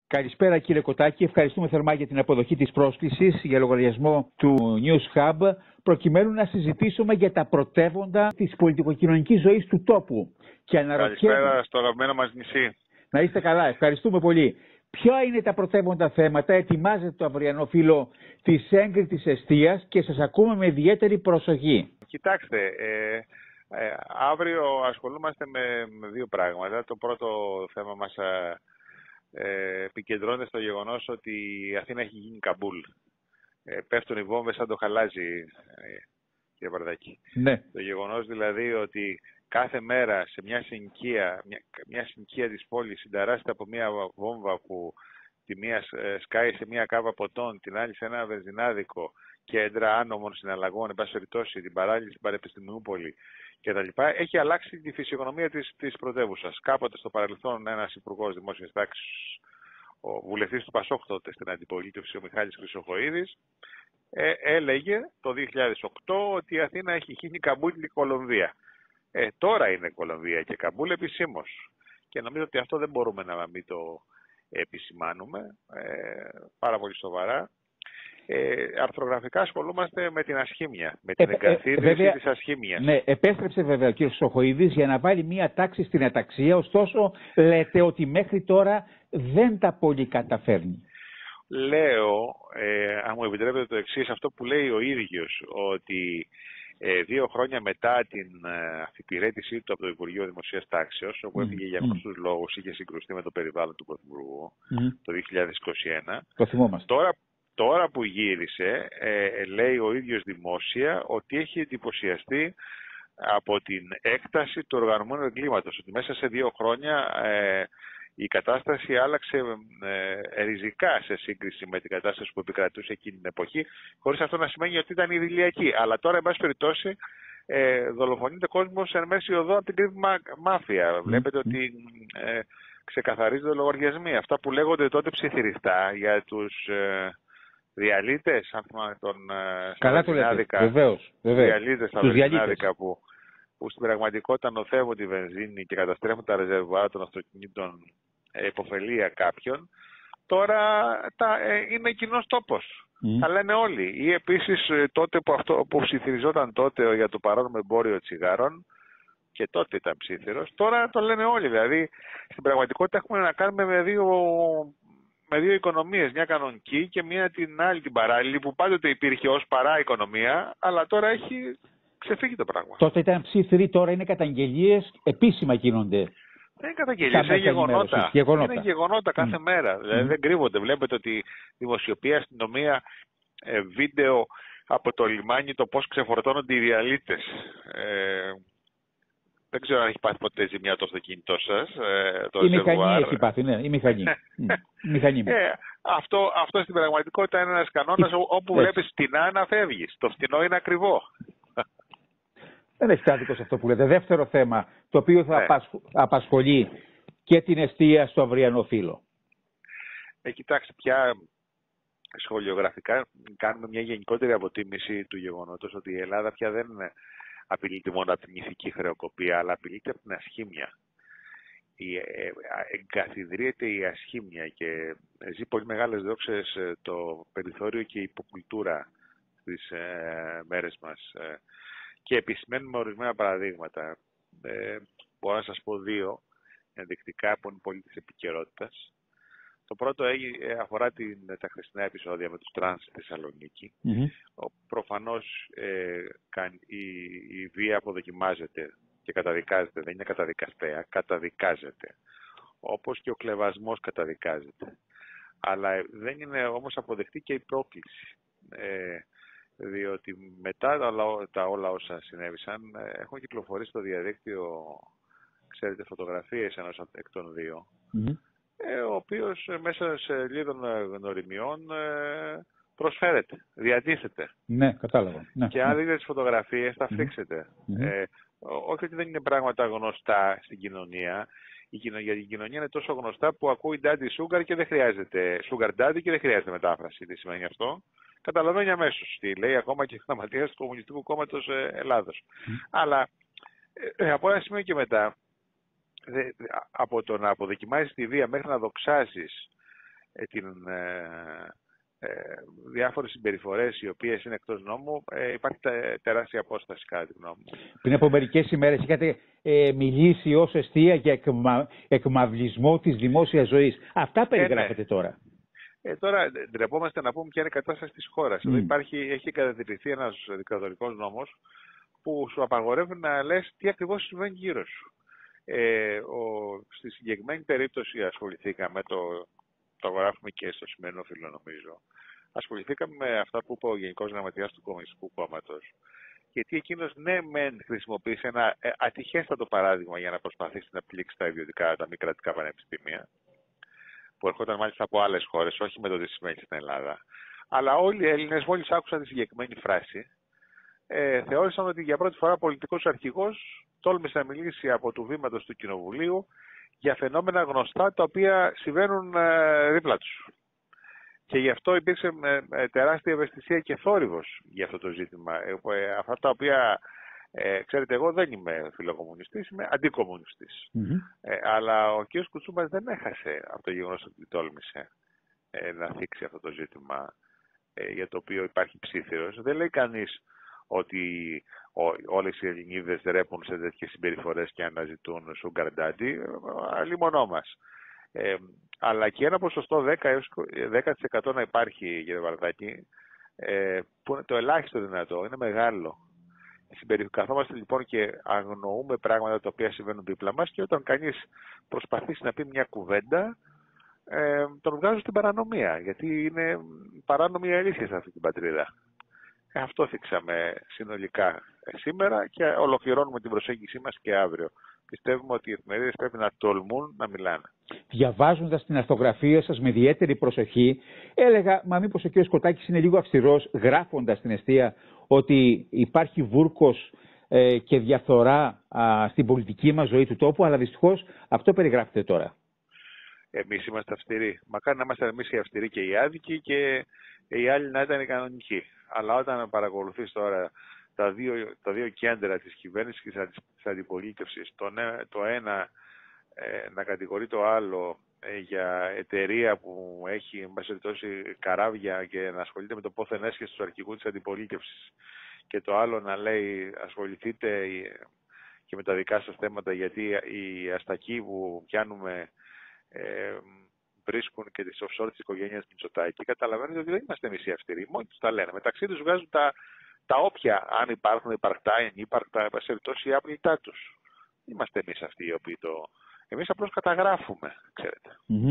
Καλησπέρα κύριε Κοτάκη, ευχαριστούμε θερμά για την αποδοχή της πρόσκλησης για λογαριασμό του News Hub, προκειμένου να συζητήσουμε για τα πρωτεύοντα της πολιτικοκοινωνικής ζωής του τόπου. Και Καλησπέρα στο αγαπημένο μας νησί. Να είστε καλά, ευχαριστούμε πολύ. Ποια είναι τα πρωτεύοντα θέματα, ετοιμάζεται το αυριανό φύλλο της έγκριτης εστίας και σας ακούμε με ιδιαίτερη προσοχή. Κοιτάξτε, αύριο ασχολούμαστε με δύο πράγματα. Το πρώτο θέμα μας επικεντρώνεται στο γεγονός ότι η Αθήνα έχει γίνει Καμπούλ. Πέφτουν οι βόμβες σαν το χαλάζι, κύριε Βαρδάκη. Ναι. Το γεγονός δηλαδή ότι κάθε μέρα σε μια συνοικία της πόλης συνταράσσεται από μια βόμβα που τη μία σκάει σε μια κάβα ποτών, την άλλη σε ένα βενζινάδικο, κέντρα άνομων συναλλαγών, εν πάση περιπτώσει, την παράλληλη στην Πανεπιστημιούπολη κτλ. Έχει αλλάξει τη φυσιογνωμία της πρωτεύουσας. Κάποτε στο παρελθόν ένας υπουργός δημόσιας τάξης, ο βουλευτής του Πασόκ τότε στην αντιπολίτευση, ο Μιχάλης Χρυσοχοΐδης, έλεγε το 2008 ότι η Αθήνα έχει γίνει Καμπούλ και Κολομβία. Τώρα είναι Κολομβία και Καμπούλ επισήμως. Και νομίζω ότι αυτό δεν μπορούμε να μην το επισημάνουμε πάρα πολύ σοβαρά. Αρθρογραφικά ασχολούμαστε με την ασχήμια, με την εγκαθίδρυση της ασχήμιας. Ναι, επέστρεψε βέβαια ο κ. Χρυσοχοΐδης για να βάλει μία τάξη στην αταξία, ωστόσο λέτε ότι μέχρι τώρα δεν τα πολύ καταφέρνει. Λέω, αν μου επιτρέπετε το εξής, αυτό που λέει ο ίδιος, ότι 2 χρόνια μετά την αφιπηρέτησή του από το Υπουργείο Δημοσίας Τάξεως, όπου έφυγε για γνωστούς λόγους, είχε συγκρουστεί με το περιβάλλον του Πρωθυπουργού το 2021. Το θυμόμαστε. Τώρα που γύρισε, λέει ο ίδιος δημόσια ότι έχει εντυπωσιαστεί από την έκταση του οργανωμένου εγκλήματος. Ότι μέσα σε 2 χρόνια η κατάσταση άλλαξε ριζικά σε σύγκριση με την κατάσταση που επικρατούσε εκείνη την εποχή, χωρίς αυτό να σημαίνει ότι ήταν ιδηλιακή. Αλλά τώρα, εν πάση περιπτώσει, δολοφονείται κόσμος εν μέση οδό από την κρύβη μάφια. Βλέπετε ότι ξεκαθαρίζονται λογαριασμοί. Αυτά που λέγονται τότε ψιθυριστά για τους διαλύτες, αν θυμάμαι τον Βενζινάδικα, βεβαίως. Διαλύτες στα Βενζινάδικα που στην πραγματικότητα νοθεύουν τη βενζίνη και καταστρέφουν τα ρεζερβουάρ των αυτοκινήτων υποφελία κάποιων, τώρα είναι κοινός τόπος. Τα λένε όλοι. Ή επίσης τότε που ψιθυριζόταν τότε για το παράνομο εμπόριο τσιγάρων, και τότε ήταν ψίθυρος, τώρα το λένε όλοι. Δηλαδή στην πραγματικότητα έχουμε να κάνουμε με δύο οικονομίες, μια κανονική και μια την άλλη την παράλληλη, που πάντοτε υπήρχε ως παρά οικονομία, αλλά τώρα έχει ξεφύγει το πράγμα. Τότε ήταν ψήθυροι, τώρα είναι καταγγελίες, επίσημα γίνονται. Δεν είναι καταγγελίες, είναι γεγονότα. Είναι γεγονότα κάθε μέρα. Δηλαδή δεν κρύβονται. Βλέπετε ότι δημοσιοποιεί η αστυνομία βίντεο από το λιμάνι το πώς ξεφορτώνονται οι διαλύτες. Δεν ξέρω αν έχει πάθει ποτέ ζημιά το αυτοκίνητό σας. Η μηχανή έχει πάθει, ναι, η μηχανή. Αυτό στην πραγματικότητα είναι ένας κανόνας όπου βλέπεις φτηνά να φεύγεις. Το φτηνό είναι ακριβό. Δεν έχει άδικο σε αυτό που λέτε. Δεύτερο θέμα, το οποίο θα απασχολεί και την εστία στο αυριανό φύλλο. Κοιτάξτε, πια σχολιογραφικά κάνουμε μια γενικότερη αποτίμηση του γεγονότος ότι η Ελλάδα πια δεν απειλείται μόνο από την ηθική χρεοκοπία, αλλά απειλείται από την ασχήμια. Εγκαθιδρύεται η ασχήμια και ζει πολύ μεγάλες δόξες το περιθώριο και η υποκουλτούρα στις μέρες μας. Και επισημαίνουμε ορισμένα παραδείγματα. Μπορώ να σας πω 2 ενδεικτικά που είναι πολύ της επικαιρότητας. Το πρώτο αφορά τα χθεσινά επεισόδια με τους τρανς στη Θεσσαλονίκη. Προφανώς η βία αποδοκιμάζεται και καταδικάζεται, δεν είναι καταδικαστέα, καταδικάζεται. Όπως και ο κλεβασμός καταδικάζεται. Αλλά δεν είναι όμως αποδεκτή και η πρόκληση. Διότι μετά τα όλα όσα συνέβησαν έχουν κυκλοφορήσει στο διαδίκτυο, ξέρετε, φωτογραφίες ενός εκ των 2, ο οποίος μέσα σε λίγων γνωριμιών προσφέρεται, διατίθεται. Ναι, κατάλαβα. Ναι, και αν δείτε τις φωτογραφίες θα φρίξετε. Όχι ότι δεν είναι πράγματα γνωστά στην κοινωνία. Για την κοινωνία είναι τόσο γνωστά που ακούει Daddy Sugar και δεν χρειάζεται Sugar Daddy και δεν χρειάζεται μετάφραση. Τι σημαίνει αυτό? Καταλαβαίνει αμέσως τι λέει, ακόμα και γραμματέας του Κομμουνιστικού Κόμματος Ελλάδος. Αλλά από ένα σημείο και μετά, από το να αποδοκιμάζεις τη βία μέχρι να δοξάζεις διάφορες συμπεριφορές οι οποίες είναι εκτός νόμου, υπάρχει τεράστια απόσταση κατά τη γνώμη μου. Πριν από μερικές ημέρες είχατε μιλήσει ως εστία για εκμαυλισμό της δημόσιας ζωής. Αυτά περιγράφετε τώρα. Τώρα ντρεπόμαστε να πούμε ποια είναι η κατάσταση της χώρας. Έχει κατατηρηθεί ένας δικτατορικός νόμος που σου απαγορεύει να λες τι ακριβώς συμβαίνει γύρω σου. Στη συγκεκριμένη περίπτωση ασχοληθήκαμε, το γράφουμε και στο σημερινό φύλλο νομίζω, ασχοληθήκαμε με αυτά που είπε ο Γενικός Γραμματέας του Κομμουνιστικού Κόμματος. Γιατί εκείνος ναι μεν χρησιμοποίησε ένα ατυχέστατο παράδειγμα για να προσπαθήσει να πλήξει τα ιδιωτικά, τα μη κρατικά πανεπιστήμια, που ερχόταν μάλιστα από άλλες χώρες, όχι με το τι σημαίνει στην Ελλάδα. Αλλά όλοι οι Έλληνες, μόλις άκουσαν τη συγκεκριμένη φράση, θεώρησαν ότι για πρώτη φορά πολιτικός αρχηγός τόλμησε να μιλήσει από του βήματος του Κοινοβουλίου για φαινόμενα γνωστά τα οποία συμβαίνουν δίπλα τους. Και γι' αυτό υπήρξε τεράστια ευαισθησία και θόρυβος για αυτό το ζήτημα. Αυτά τα οποία, ξέρετε, εγώ δεν είμαι φιλοκομμουνιστής, είμαι αντικομμουνιστής. Αλλά ο κ. Κουτσούμπας δεν έχασε από το γεγονός ότι τόλμησε να θίξει αυτό το ζήτημα για το οποίο υπάρχει ψήθυρος. Δεν λέει κανείς ότι όλες οι Ελληνίδες ρέπουν σε τέτοιες συμπεριφορές και αναζητούν sugar daddy, αλλήμονό μας. Αλλά και ένα ποσοστό 10% να υπάρχει, κύριε Βαρδάκη, που είναι το ελάχιστο δυνατό, είναι μεγάλο. Καθόμαστε λοιπόν και αγνοούμε πράγματα τα οποία συμβαίνουν δίπλα μας και όταν κανείς προσπαθήσει να πει μια κουβέντα, τον βγάζουν στην παρανομία, γιατί είναι παράνομη αλήθεια σε αυτή την πατρίδα. Αυτό θίξαμε συνολικά σήμερα και ολοκληρώνουμε την προσέγγιση μας και αύριο. Πιστεύουμε ότι οι εφημερίδες πρέπει να τολμούν να μιλάνε. Διαβάζοντας την αυτογραφία σας με ιδιαίτερη προσοχή, έλεγα, μα μήπως ο κ. Κωτάκης είναι λίγο αυστηρός, γράφοντας στην εστία ότι υπάρχει βούρκος και διαφθορά στην πολιτική μας ζωή του τόπου, αλλά δυστυχώς αυτό περιγράφεται τώρα. Εμείς είμαστε αυστηροί. Μακάρι να είμαστε εμείς οι αυστηροί και οι άδικοι και οι άλλοι να ήταν οι κανονικοί. Αλλά όταν παρακολουθείς τώρα τα δύο κέντρα της κυβέρνησης και της αντιπολίτευσης, το ένα να κατηγορεί το άλλο για εταιρεία που έχει τόση καράβια και να ασχολείται με το πόθεν έσχεση του αρχηγού της αντιπολίτευσης και το άλλο να λέει ασχοληθείτε και με τα δικά σας θέματα γιατί οι αστακοί που πιάνουμε βρίσκουν και τις offshore της οικογένειας Μητσοτάκη, καταλαβαίνετε ότι δεν είμαστε εμείς οι αυστηροί, μόνοι τους τα λένε. Μεταξύ τους βγάζουν τα όποια, αν υπάρχουν υπαρκτά, ενύπαρκτα, σε άπλητά τους. Είμαστε εμείς αυτοί οι οποίοι εμείς απλώς καταγράφουμε, ξέρετε.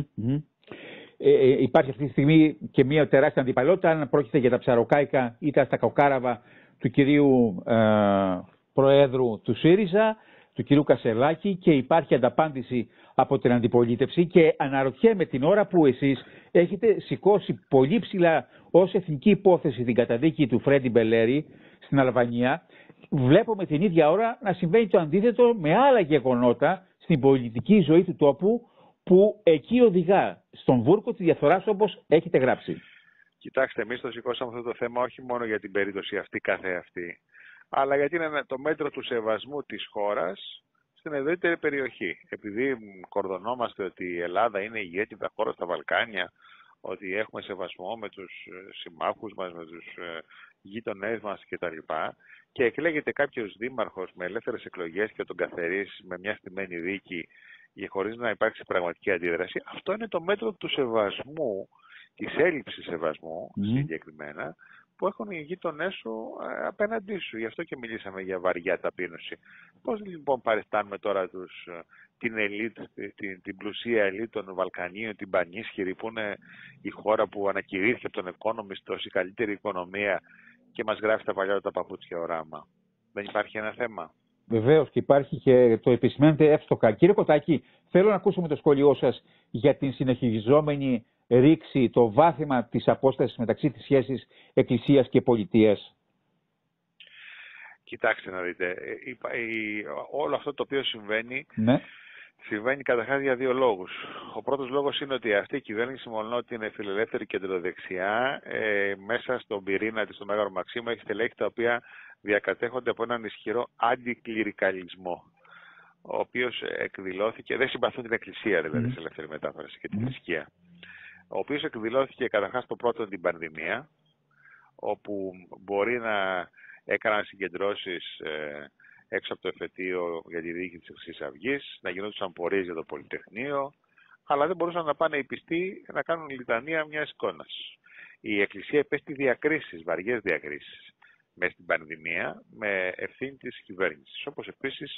Υπάρχει αυτή τη στιγμή και μια τεράστια αντιπαλότητα, αν πρόκειται για τα ψαροκάικα ή τα στακοκάραβα του κυρίου Προέδρου του ΣΥΡΙΖΑ, του κυρίου Κασελάκη, και υπάρχει ανταπάντηση από την αντιπολίτευση και αναρωτιέμαι την ώρα που εσείς έχετε σηκώσει πολύ ψηλά ως εθνική υπόθεση την καταδίκη του Φρέντι Μπελέρη στην Αλβανία, βλέπουμε την ίδια ώρα να συμβαίνει το αντίθετο με άλλα γεγονότα στην πολιτική ζωή του τόπου που εκεί οδηγά στον βούρκο της διαφθοράς όπως έχετε γράψει. Κοιτάξτε, εμείς το σηκώσαμε αυτό το θέμα όχι μόνο για την περίπτωση αυτή καθεαυτή, αλλά γιατί είναι το μέτρο του σεβασμού της χώρας στην ευρύτερη περιοχή. Επειδή κορδωνόμαστε ότι η Ελλάδα είναι ηγέτητα χώρα στα Βαλκάνια, ότι έχουμε σεβασμό με τους συμμάχους μας, με τους γείτονές μας κτλ. Και εκλέγεται κάποιος δήμαρχος με ελεύθερες εκλογές και τον καθαρίσει με μια στημένη δίκη χωρίς να υπάρξει πραγματική αντίδραση. Αυτό είναι το μέτρο του σεβασμού, της έλλειψης σεβασμού συγκεκριμένα, που έχουν οι γείτονές σου απέναντί σου. Γι' αυτό και μιλήσαμε για βαριά ταπείνωση. Πώς λοιπόν παριστάνουμε τώρα την ελίτ, την πλουσία ελίτ των Βαλκανίων, την πανίσχυρη, που είναι η χώρα που ανακηρύχθηκε από τον Economist ως η καλύτερη οικονομία και μας γράφει τα παλιά τα παπούτσια οράμα. Δεν υπάρχει ένα θέμα? Βεβαίως, και υπάρχει και το επισημαίνεται εύστοχα. Κύριε Κωτάκη, θέλω να ακούσουμε το σχόλιο σας για την συνεχιζόμενη ρήξη, το βάθημα της απόστασης μεταξύ της σχέσης Εκκλησίας και Πολιτείας. Κοιτάξτε να δείτε, όλο αυτό το οποίο συμβαίνει, ναι, συμβαίνει καταρχάς για δύο λόγους. Ο πρώτος λόγος είναι ότι αυτή η κυβέρνηση, μόνο ότι είναι φιλελεύθερη κεντροδεξιά, μέσα στον πυρήνα της, στο Μέγαρο Μαξίμου, έχει στελέχη τα οποία διακατέχονται από έναν ισχυρό αντικληρικαλισμό, ο οποίος εκδηλώθηκε, δεν συμπαθούν την Εκκλησία δηλαδή, σε ελεύθερη μετάφραση, και τη θρησκεία. ο οποίος εκδηλώθηκε καταρχάς το πρώτο την πανδημία, όπου μπορεί να έκαναν συγκεντρώσεις έξω από το εφετείο για τη διοίκηση της Χρυσής Αυγής, να γινόντουσαν πορείες για το Πολυτεχνείο, αλλά δεν μπορούσαν να πάνε οι πιστοί να κάνουν λιτανία μιας εικόνας. Η Εκκλησία υπέστη διακρίσεις, βαριές διακρίσεις, μέσα στην πανδημία, με ευθύνη της κυβέρνησης. Όπως επίσης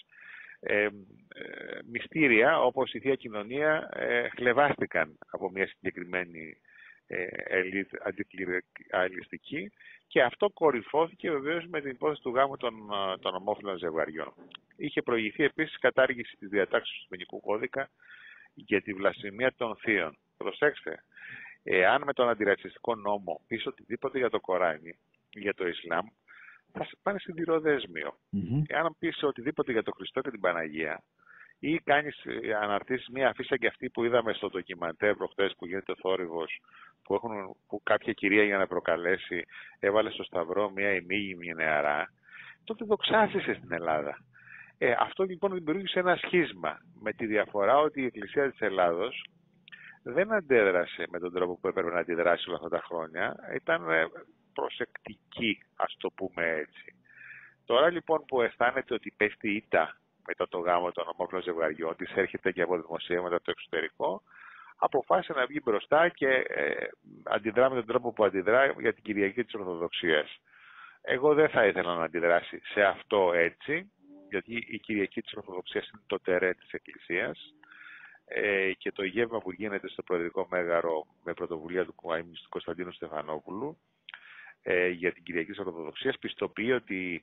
μυστήρια, όπως η Θεία Κοινωνία, χλεβάστηκαν από μια συγκεκριμένη ελίτ αντικληρικαλιστική, και αυτό κορυφώθηκε βεβαίως με την υπόθεση του γάμου των ομόφυλων ζευγαριών. Είχε προηγηθεί επίσης κατάργηση της διατάξεως του ποινικού κώδικα για τη βλασφημία των θείων. Προσέξτε, εάν με τον αντιρατσιστικό νόμο πεις οτιδήποτε για το Κοράνι, για το Ισλάμ, θα πάνε σιδηροδέσμιο. Εάν πεις οτιδήποτε για τον Χριστό και την Παναγία, ή αναρτήσεις μια αφίσα και αυτή που είδαμε στο ντοκιμαντέρ προχτές που γίνεται ο θόρυβος, που κάποια κυρία για να προκαλέσει έβαλε στο σταυρό μια ημίγυμνη νεαρά, τότε δοξάσισε στην Ελλάδα. Αυτό λοιπόν δημιούργησε ένα σχίσμα, με τη διαφορά ότι η Εκκλησία της Ελλάδος δεν αντέδρασε με τον τρόπο που έπρεπε να αντιδράσει όλα αυτά τα χρόνια. Ήταν προσεκτική, ας το πούμε έτσι. Τώρα λοιπόν που αισθάνεται ότι πέφτει ήττα μετά το γάμο των ομόφυλων ζευγαριών, της έρχεται και από δημοσίευματα από το εξωτερικό, αποφάσισε να βγει μπροστά και αντιδρά με τον τρόπο που αντιδρά για την Κυριακή της Ορθοδοξίας. Εγώ δεν θα ήθελα να αντιδράσει σε αυτό έτσι, γιατί η Κυριακή της Ορθοδοξίας είναι το τερέ της Εκκλησίας, και το γεύμα που γίνεται στο Προεδρικό Μέγαρο με πρωτοβουλία του Κωνσταντίνου Στεφανόπουλου για την Κυριακή της Ορθοδοξίας πιστοποιεί ότι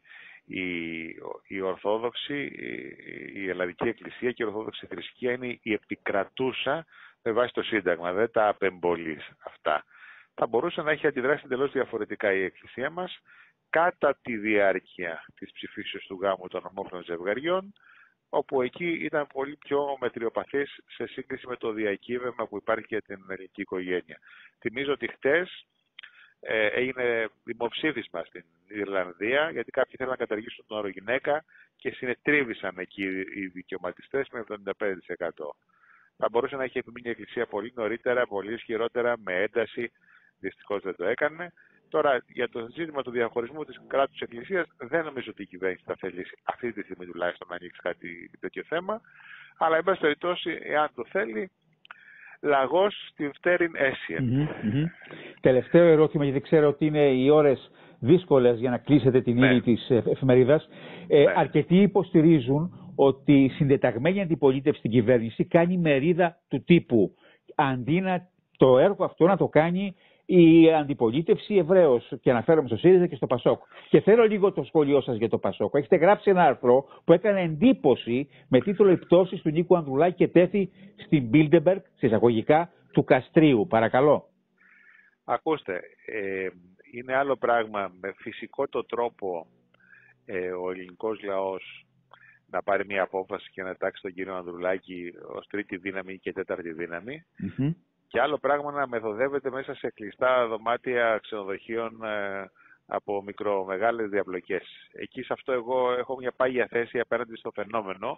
η Ορθόδοξη, η Ελλαδική Εκκλησία και η Ορθόδοξη θρησκεία είναι η επικρατούσα με βάση το Σύνταγμα, δεν τα απεμπολείς αυτά. Θα μπορούσε να έχει αντιδράσει εντελώς διαφορετικά η Εκκλησία μας κατά τη διάρκεια της ψηφίσεως του γάμου των ομόφυλων ζευγαριών, όπου εκεί ήταν πολύ πιο μετριοπαθής σε σύγκριση με το διακύβευμα που υπάρχει για την ελληνική οικογένεια. Θυμίζω ότι χτες έγινε δημοψήφισμα στην Ιρλανδία, γιατί κάποιοι θέλουν να καταργήσουν τον όρο γυναίκα και συνετρίβησαν εκεί οι δικαιωματιστές με 75%. Θα μπορούσε να έχει επιμείνει η Εκκλησία πολύ νωρίτερα, πολύ ισχυρότερα, με ένταση. Δυστυχώς δεν το έκανε. Τώρα, για το ζήτημα του διαχωρισμού της κράτους Εκκλησίας, δεν νομίζω ότι η κυβέρνηση θα θελήσει αυτή τη στιγμή τουλάχιστον να ανοίξει κάτι τέτοιο θέμα. Αλλά, εν πάση περιπτώσει, εάν το θέλει, λαγός στην φτέριν αίσια. Τελευταίο ερώτημα, γιατί ξέρω ότι είναι οι ώρες δύσκολες για να κλείσετε την ύλη της εφημερίδας. Αρκετοί υποστηρίζουν ότι η συντεταγμένη αντιπολίτευση στην κυβέρνηση κάνει μερίδα του τύπου, αντί το έργο αυτό να το κάνει η αντιπολίτευση ευρέως, και αναφέρομαι στο ΣΥΡΙΖΑ και στο ΠΑΣΟΚ. Και θέλω λίγο το σχόλιο σας για το ΠΑΣΟΚ. Έχετε γράψει ένα άρθρο που έκανε εντύπωση με τίτλο «Οι πτώσεις του Νίκου Ανδρουλάκη και τέθη στην Bilderberg, σε εισαγωγικά, του Καστρίου». Παρακαλώ. Ακούστε, είναι άλλο πράγμα με φυσικό το τρόπο ο ελληνικός λαός να πάρει μια απόφαση και να τάξει τον κύριο Ανδρουλάκη ως τρίτη δύναμη και τέταρτη δύναμη. Και άλλο πράγμα να μεθοδεύεται μέσα σε κλειστά δωμάτια ξενοδοχείων από μικρομεγάλες διαπλοκές. Εκεί σε αυτό εγώ έχω μια πάγια θέση απέναντι στο φαινόμενο,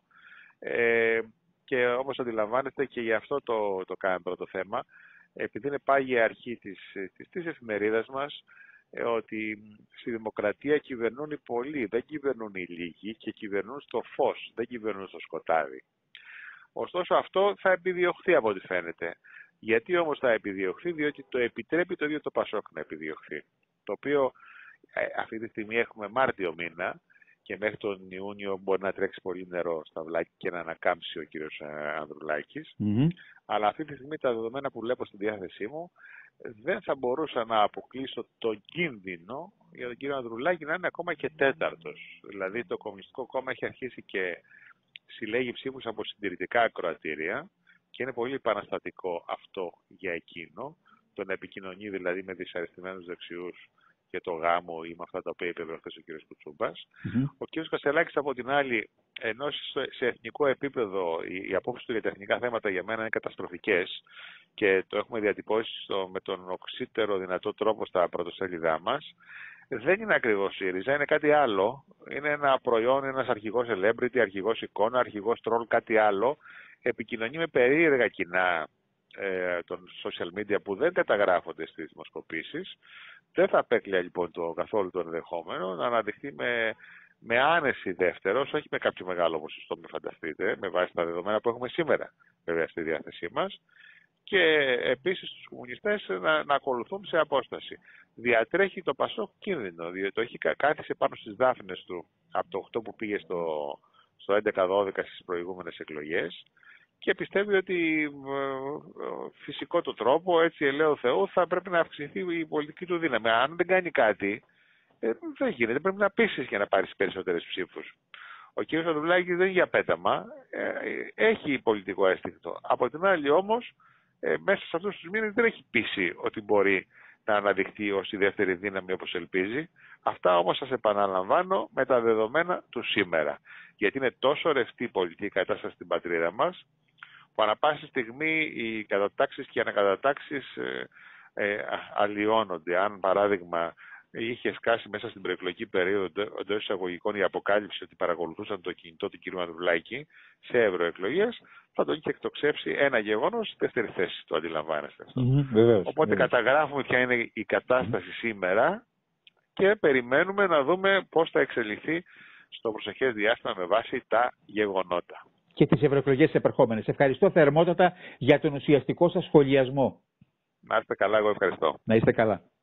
και όπως αντιλαμβάνεστε και γι' αυτό το κάναμε πρώτο θέμα, επειδή είναι πάγια αρχή της εφημερίδας μας, ότι στη δημοκρατία κυβερνούν οι πολλοί, δεν κυβερνούν οι λίγοι, και κυβερνούν στο φως, δεν κυβερνούν στο σκοτάδι. Ωστόσο αυτό θα επιδιωχθεί από ό,τι φαίνεται. Γιατί όμως θα επιδιωχθεί? Διότι το επιτρέπει το ίδιο το ΠΑΣΟΚ να επιδιωχθεί. Το οποίο αυτή τη στιγμή έχουμε Μάρτιο μήνα και μέχρι τον Ιούνιο μπορεί να τρέξει πολύ νερό στα βλάκια και να ανακάμψει ο κύριος Ανδρουλάκης. Αλλά αυτή τη στιγμή τα δεδομένα που βλέπω στη διάθεσή μου δεν θα μπορούσα να αποκλείσω το κίνδυνο για τον κύριο Ανδρουλάκη να είναι ακόμα και τέταρτος. Δηλαδή το Κομμουνιστικό Κόμμα έχει αρχίσει και συλλέγει ψήφους από συντηρητικά ακροατήρια και είναι πολύ επαναστατικό αυτό για εκείνο, το να επικοινωνεί δηλαδή με δυσαρεστημένους δεξιούς για το γάμο ή με αυτά τα οποία είπε χθες ο κ. Κουτσούμπας. Ο κ. Κασελάκης από την άλλη, ενώ σε εθνικό επίπεδο οι απόψεις του για τα εθνικά θέματα για μένα είναι καταστροφικές και το έχουμε διατυπώσει με τον οξύτερο δυνατό τρόπο στα πρωτοσέλιδά μας, δεν είναι ακριβώς ΣΥΡΙΖΑ, είναι κάτι άλλο. Είναι ένα προϊόν, ένας αρχηγός celebrity, αρχηγός εικόνα, αρχηγός τρόλ, κάτι άλλο. Επικοινωνεί με περίεργα κοινά των social media που δεν καταγράφονται στις δημοσκοπήσεις. Δεν θα απέκλεια λοιπόν καθόλου το ενδεχόμενο να αναδειχθεί με άνεση δεύτερος, όχι με κάποιο μεγάλο ποσοστό, με φανταστείτε, με βάση τα δεδομένα που έχουμε σήμερα βέβαια στη διάθεσή μας, και επίσης τους κομμουνιστές να ακολουθούν σε απόσταση. Διατρέχει το Πασόκ κίνδυνο, διότι το έχει κάθισε πάνω στις δάφνες του από το 8 που πήγε στο 11-12 στις προηγούμενες εκλογές, και πιστεύει ότι φυσικό το τρόπο, έτσι ελέω Θεού, θα πρέπει να αυξηθεί η πολιτική του δύναμη. Αν δεν κάνει κάτι, δεν γίνεται. Πρέπει να πείσεις για να πάρεις περισσότερες ψήφους. Ο κ. Ανδρουλάκης δεν είναι για πέταμα, έχει πολιτικό αίσθηκτο. Από την άλλη όμως, μέσα σε αυτούς τους μήνες δεν έχει πείσει ότι μπορεί να αναδειχθεί ως η δεύτερη δύναμη όπως ελπίζει. Αυτά όμως σας επαναλαμβάνω με τα δεδομένα του σήμερα. Γιατί είναι τόσο ρευστή η πολιτική κατάσταση στην πατρίδα μας, που ανά πάση στιγμή οι κατατάξεις και οι ανακατατάξεις αλλοιώνονται. Αν παράδειγμα είχε σκάσει μέσα στην προεκλογική περίοδο εντός εισαγωγικών η αποκάλυψη ότι παρακολουθούσαν το κινητό του κ. Ανδρουλάκη σε ευρωεκλογές, θα τον είχε εκτοξεύσει ένα γεγονός στη δεύτερη θέση. Το αντιλαμβάνεστε αυτό. Οπότε καταγράφουμε ποια είναι η κατάσταση σήμερα και περιμένουμε να δούμε πώς θα εξελιχθεί στο προσεχές διάστημα με βάση τα γεγονότα. Και τις ευρωεκλογές επερχόμενες. Ευχαριστώ θερμότατα για τον ουσιαστικό σας σχολιασμό. Να είστε καλά, εγώ ευχαριστώ. Να είστε καλά.